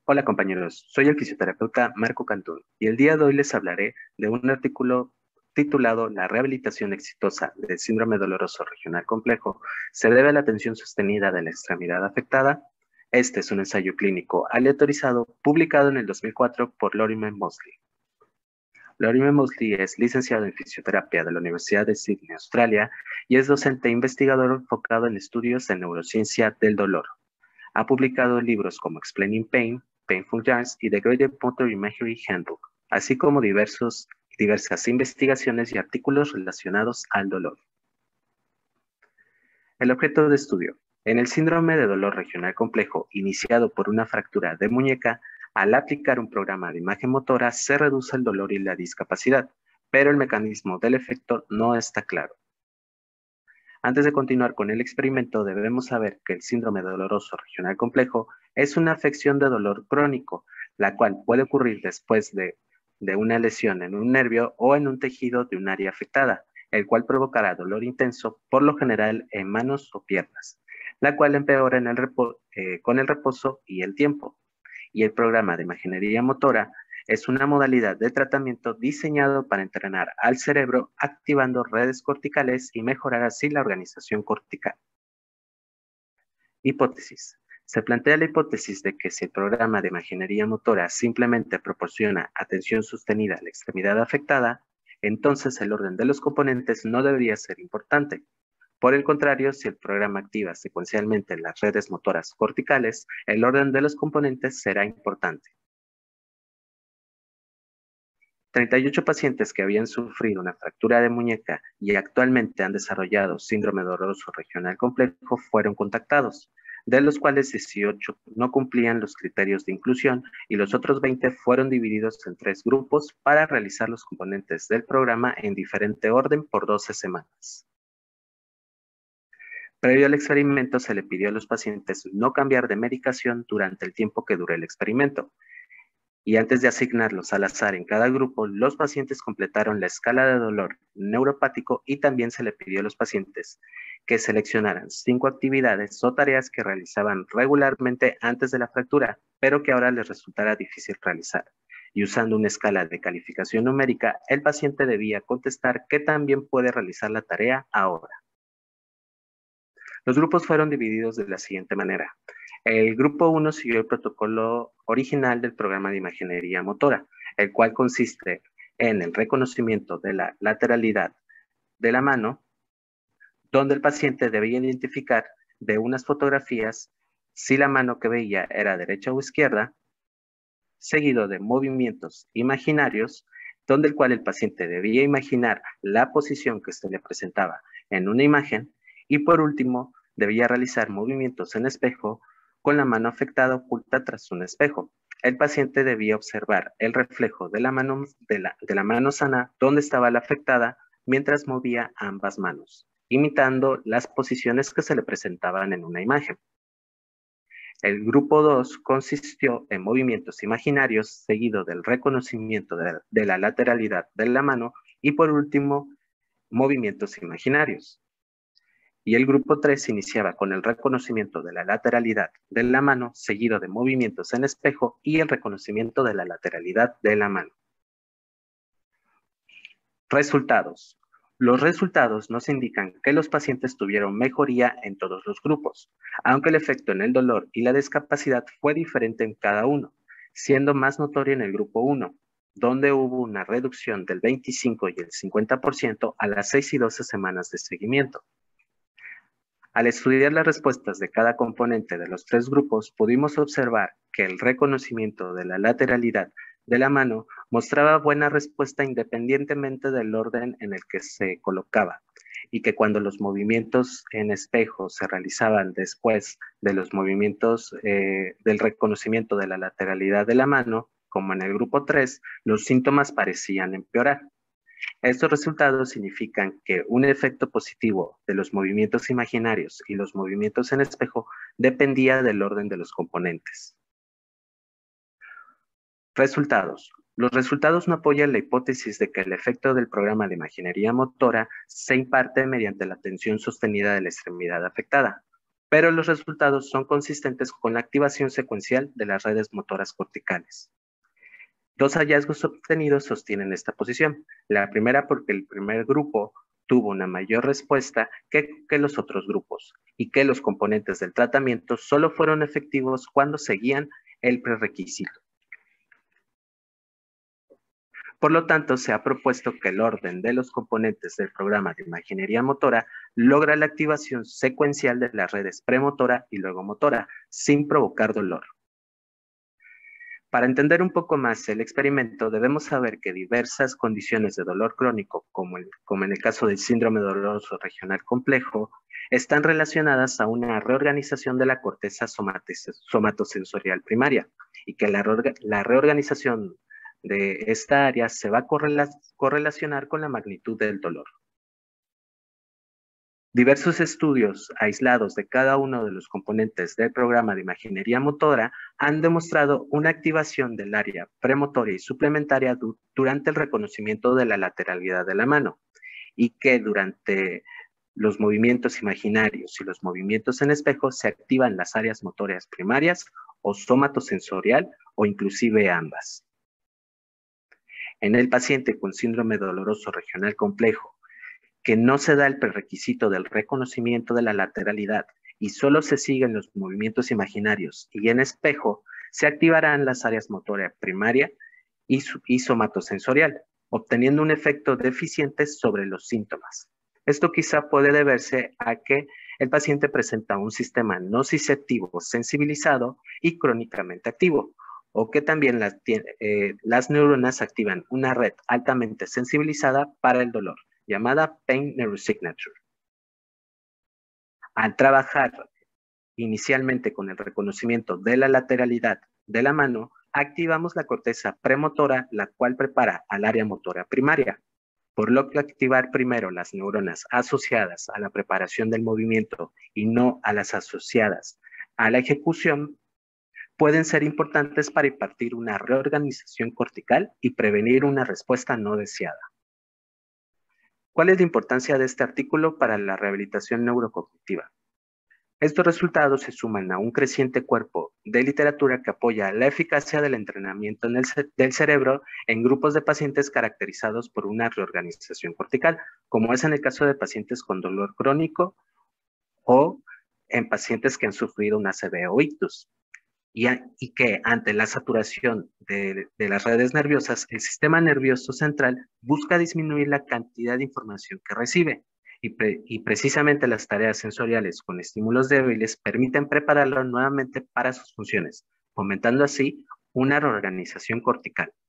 Hola compañeros, soy el fisioterapeuta Marco Cantún y el día de hoy les hablaré de un artículo titulado La rehabilitación exitosa del síndrome doloroso regional complejo se debe a la atención sostenida de la extremidad afectada. Este es un ensayo clínico aleatorizado publicado en el 2004 por Lorimer Mosley. Lorimer Mosley es licenciado en fisioterapia de la Universidad de Sydney, Australia, y es docente e investigador enfocado en estudios de neurociencia del dolor. Ha publicado libros como Explaining Pain, Painful Yarns y The Graded Motor Imagery Handbook, así como diversas investigaciones y artículos relacionados al dolor. El objeto de estudio. En el síndrome de dolor regional complejo iniciado por una fractura de muñeca, al aplicar un programa de imagen motora se reduce el dolor y la discapacidad, pero el mecanismo del efecto no está claro. Antes de continuar con el experimento, debemos saber que el síndrome doloroso regional complejo es una afección de dolor crónico, la cual puede ocurrir después de una lesión en un nervio o en un tejido de un área afectada, el cual provocará dolor intenso, por lo general en manos o piernas, la cual empeora con el reposo y el tiempo. Y el programa de imaginería motora es una modalidad de tratamiento diseñado para entrenar al cerebro activando redes corticales y mejorar así la organización cortical. Hipótesis. Se plantea la hipótesis de que si el programa de imaginería motora simplemente proporciona atención sostenida a la extremidad afectada, entonces el orden de los componentes no debería ser importante. Por el contrario, si el programa activa secuencialmente las redes motoras corticales, el orden de los componentes será importante. 38 pacientes que habían sufrido una fractura de muñeca y actualmente han desarrollado síndrome doloroso regional complejo fueron contactados, de los cuales 18 no cumplían los criterios de inclusión y los otros 20 fueron divididos en 3 grupos para realizar los componentes del programa en diferente orden por 12 semanas. Previo al experimento se le pidió a los pacientes no cambiar de medicación durante el tiempo que dure el experimento. Y antes de asignarlos al azar en cada grupo, los pacientes completaron la escala de dolor neuropático y también se le pidió a los pacientes que seleccionaran 5 actividades o tareas que realizaban regularmente antes de la fractura, pero que ahora les resultara difícil realizar. Y usando una escala de calificación numérica, el paciente debía contestar que también puede realizar la tarea ahora. Los grupos fueron divididos de la siguiente manera. El grupo 1 siguió el protocolo original del programa de imaginería motora, el cual consiste en el reconocimiento de la lateralidad de la mano, donde el paciente debía identificar de unas fotografías si la mano que veía era derecha o izquierda, seguido de movimientos imaginarios, donde el cual el paciente debía imaginar la posición que se le presentaba en una imagen, y por último, debía realizar movimientos en espejo con la mano afectada oculta tras un espejo. El paciente debía observar el reflejo de la mano sana donde estaba la afectada mientras movía ambas manos, imitando las posiciones que se le presentaban en una imagen. El grupo 2 consistió en movimientos imaginarios seguido del reconocimiento de la lateralidad de la mano y por último, movimientos imaginarios. Y el grupo 3 iniciaba con el reconocimiento de la lateralidad de la mano seguido de movimientos en espejo y el reconocimiento de la lateralidad de la mano. Resultados. Los resultados nos indican que los pacientes tuvieron mejoría en todos los grupos, aunque el efecto en el dolor y la discapacidad fue diferente en cada uno, siendo más notorio en el grupo 1, donde hubo una reducción del 25 y el 50% a las 6 y 12 semanas de seguimiento. Al estudiar las respuestas de cada componente de los 3 grupos, pudimos observar que el reconocimiento de la lateralidad de la mano mostraba buena respuesta independientemente del orden en el que se colocaba, y que cuando los movimientos en espejo se realizaban después de los movimientos del reconocimiento de la lateralidad de la mano, como en el grupo 3, los síntomas parecían empeorar. Estos resultados significan que un efecto positivo de los movimientos imaginarios y los movimientos en espejo dependía del orden de los componentes. Resultados. Los resultados no apoyan la hipótesis de que el efecto del programa de imaginería motora se imparte mediante la tensión sostenida de la extremidad afectada, pero los resultados son consistentes con la activación secuencial de las redes motoras corticales. Dos hallazgos obtenidos sostienen esta posición. La primera porque el primer grupo tuvo una mayor respuesta que los otros grupos y que los componentes del tratamiento solo fueron efectivos cuando seguían el prerequisito. Por lo tanto, se ha propuesto que el orden de los componentes del programa de imaginería motora logra la activación secuencial de las redes premotora y luego motora, sin provocar dolor. Para entender un poco más el experimento, debemos saber que diversas condiciones de dolor crónico, como en el caso del síndrome doloroso regional complejo, están relacionadas a una reorganización de la corteza somatosensorial primaria y que la reorganización de esta área se va a correlacionar con la magnitud del dolor. Diversos estudios aislados de cada uno de los componentes del programa de imaginería motora han demostrado una activación del área premotora y suplementaria durante el reconocimiento de la lateralidad de la mano y que durante los movimientos imaginarios y los movimientos en espejo se activan las áreas motoras primarias o somatosensorial o inclusive ambas. En el paciente con síndrome doloroso regional complejo, que no se da el prerequisito del reconocimiento de la lateralidad y solo se siguen los movimientos imaginarios y en espejo, se activarán las áreas motora primaria y somatosensorial, obteniendo un efecto deficiente sobre los síntomas. Esto quizá puede deberse a que el paciente presenta un sistema nociceptivo sensibilizado y crónicamente activo, o que también las neuronas activan una red altamente sensibilizada para el dolor, llamada Pain Neurosignature. Al trabajar inicialmente con el reconocimiento de la lateralidad de la mano, activamos la corteza premotora, la cual prepara al área motora primaria, por lo que activar primero las neuronas asociadas a la preparación del movimiento y no a las asociadas a la ejecución pueden ser importantes para impartir una reorganización cortical y prevenir una respuesta no deseada. ¿Cuál es la importancia de este artículo para la rehabilitación neurocognitiva? Estos resultados se suman a un creciente cuerpo de literatura que apoya la eficacia del entrenamiento del cerebro en grupos de pacientes caracterizados por una reorganización cortical, como es en el caso de pacientes con dolor crónico o en pacientes que han sufrido una ACV o ictus. Y que ante la saturación de las redes nerviosas, el sistema nervioso central busca disminuir la cantidad de información que recibe. Y precisamente las tareas sensoriales con estímulos débiles permiten prepararlo nuevamente para sus funciones, fomentando así una reorganización cortical.